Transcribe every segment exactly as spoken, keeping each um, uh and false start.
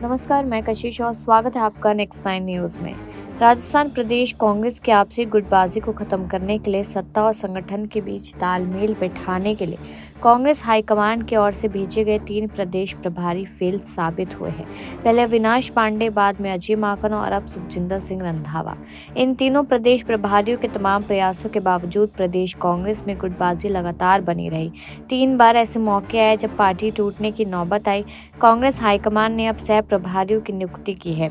नमस्कार, मैं कशिश और स्वागत है आपका नेक्स्ट नाइन न्यूज में। राजस्थान प्रदेश कांग्रेस की आपसी गुटबाजी को खत्म करने के लिए सत्ता और संगठन के बीच तालमेल बैठाने के लिए कांग्रेस हाईकमान की ओर से भेजे गए तीन प्रदेश प्रभारी फेल साबित हुए हैं। पहले अविनाश पांडे, बाद में अजय माकन और अब सुखजिंदर सिंह रंधावा। इन तीनों प्रदेश प्रभारियों के तमाम प्रयासों के बावजूद प्रदेश कांग्रेस में गुटबाजी लगातार बनी रही। तीन बार ऐसे मौके आए जब पार्टी टूटने की नौबत आई। कांग्रेस हाईकमान ने अब सह प्रभारियों की नियुक्ति की है।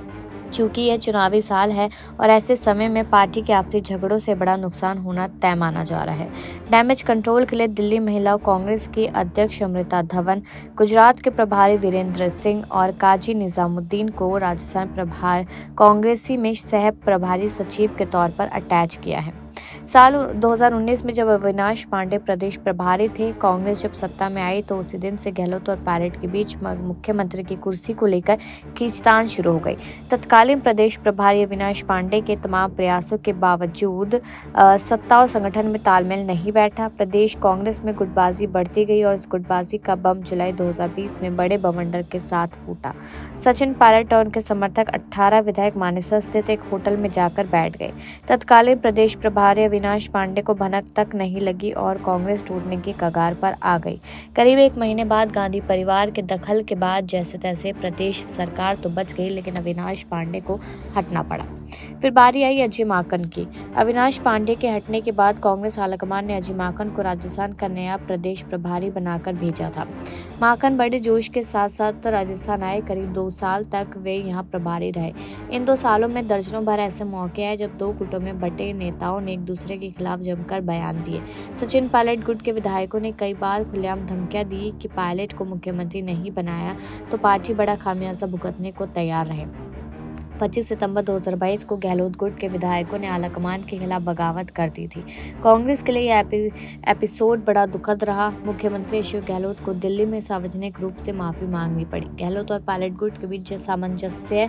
चूंकि यह चुनावी साल है और ऐसे समय में पार्टी के आपसी झगड़ों से बड़ा नुकसान होना तय माना जा रहा है। डैमेज कंट्रोल के लिए दिल्ली महिला कांग्रेस की अध्यक्ष अमृता धवन, गुजरात के प्रभारी वीरेंद्र सिंह और काजी निजामुद्दीन को राजस्थान प्रभार कांग्रेसी में सह प्रभारी सचिव के तौर पर अटैच किया है। साल दो हज़ार उन्नीस में जब अविनाश पांडे प्रदेश प्रभारी थे, कांग्रेस जब सत्ता में आई तो उसी दिन से गहलोत और पायलट के बीच मुख्यमंत्री की कुर्सी को लेकर खींचतान शुरू हो गई। तत्कालीन प्रदेश प्रभारी अविनाश पांडे के तमाम प्रयासों के बावजूद आ, सत्ता और संगठन में तालमेल नहीं बैठा। प्रदेश कांग्रेस में गुटबाजी बढ़ती गई और इस गुटबाजी का बम जुलाई दो हज़ार बीस में बड़े बवंडर के साथ फूटा। सचिन पायलट और उनके समर्थक अठारह विधायक मानेसर स्थित एक होटल में जाकर बैठ गए। तत्कालीन प्रदेश प्रभारी अविनाश पांडे को भनक तक नहीं लगी और कांग्रेस टूटने की कगार पर आ गई। करीब एक महीने बाद गांधी परिवार के दखल के बाद जैसे तैसे प्रदेश सरकार तो बच गई, लेकिन अविनाश पांडे को हटना पड़ा। फिर बारी आई अजय माकन की। अविनाश पांडे के हटने के बाद कांग्रेस हाईकमान ने अजय माकन को राजस्थान का नया प्रदेश प्रभारी बनाकर भेजा था। माकन बड़े जोश के साथ साथ राजस्थान आए। करीब दो साल तक वे यहाँ प्रभारी रहे। इन दो सालों में दर्जनों भर ऐसे मौके आए जब दो गुटों में बटे नेताओं ने एक दूसरे के खिलाफ जमकर बयान दिए। सचिन पायलट गुट के विधायकों ने कई बार खुलेआम धमकियां दी कि पायलट को मुख्यमंत्री नहीं बनाया तो पार्टी बड़ा खामियाजा भुगतने को तैयार रहे। पच्चीस सितंबर दो हज़ार बाईस को गहलोत गुट के विधायकों ने आलाकमान के खिलाफ बगावत कर दी थी। कांग्रेस के लिए यह एपि, एपिसोड बड़ा दुखद रहा। मुख्यमंत्री अशोक गहलोत को दिल्ली में सार्वजनिक रूप से माफी मांगनी पड़ी। गहलोत और पायलट गुट के बीच सामंजस्य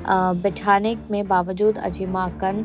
बैठाने में बावजूद अजय माकन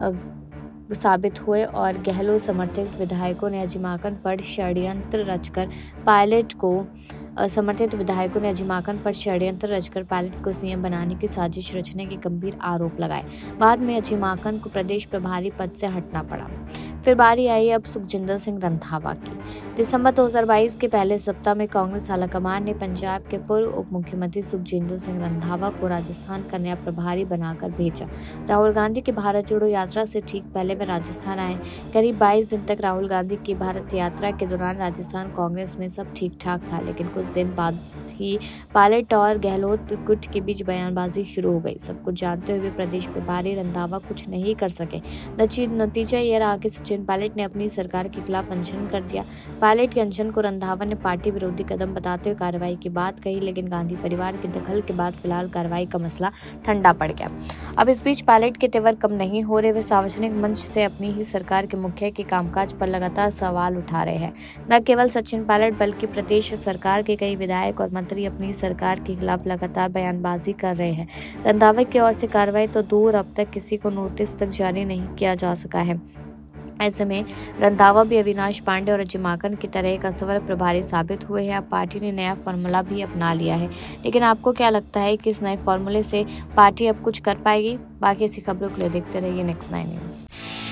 साबित हुए और गहलोत समर्थित विधायकों ने अजय माकन पर षड्यंत्र रचकर पायलट को समर्थित विधायकों ने अजय माकन पर षड्यंत्र रचकर पायलट को सीएम बनाने की साजिश रचने के गंभीर आरोप लगाए। बाद में अजय माकन को प्रदेश प्रभारी पद से हटना पड़ा। फिर बारी आई अब सुखजिंदर सिंह रंधावा की। दिसंबर दो हज़ार बाईस के पहले सप्ताह में कांग्रेस हाईकमान ने पंजाब के पूर्व उप मुख्यमंत्री सुखजिंदर सिंह रंधावा को राजस्थान का नया प्रभारी बनाकर भेजा। राहुल गांधी की भारत जोड़ो यात्रा से ठीक पहले वे राजस्थान आए। करीब बाईस दिन तक राहुल गांधी की भारत यात्रा के दौरान राजस्थान कांग्रेस में सब ठीक ठाक था, लेकिन कुछ दिन बाद ही पायलट और गहलोत गुट के बीच बयानबाजी शुरू हो गई। सब कुछ जानते हुए प्रदेश प्रभारी रंधावा कुछ नहीं कर सके। नतीजा यह रहा कि सचिन पायलट ने अपनी सरकार के खिलाफ अनशन कर दिया। पायलट के अनशन को रंधावा ने पार्टी विरोधी कदम बताते हुए कार्रवाई की बात कही, लेकिन गांधी परिवार के दखल के बाद फिलहाल कार्रवाई का मसला ठंडा पड़ गया। अब इस बीच पायलट के तेवर कम नहीं हो रहे। वे सार्वजनिक मंच से अपनी ही सरकार के मुखिया के कामकाज पर लगातार सवाल उठा रहे हैं। न केवल सचिन पायलट बल्कि प्रदेश सरकार के कई विधायक और मंत्री अपनी सरकार के खिलाफ लगातार बयानबाजी कर रहे हैं। रंधावा की ओर से कार्रवाई तो दूर, अब तक किसी को नोटिस तक जारी नहीं किया जा सका है। ऐसे में रंधावा भी अविनाश पांडे और अजय माकन की तरह एक असफल प्रभारी साबित हुए हैं। अब पार्टी ने नया फॉर्मूला भी अपना लिया है, लेकिन आपको क्या लगता है कि इस नए फॉर्मूले से पार्टी अब कुछ कर पाएगी? बाकी ऐसी खबरों के लिए देखते रहिए नेक्स्ट नाइन न्यूज।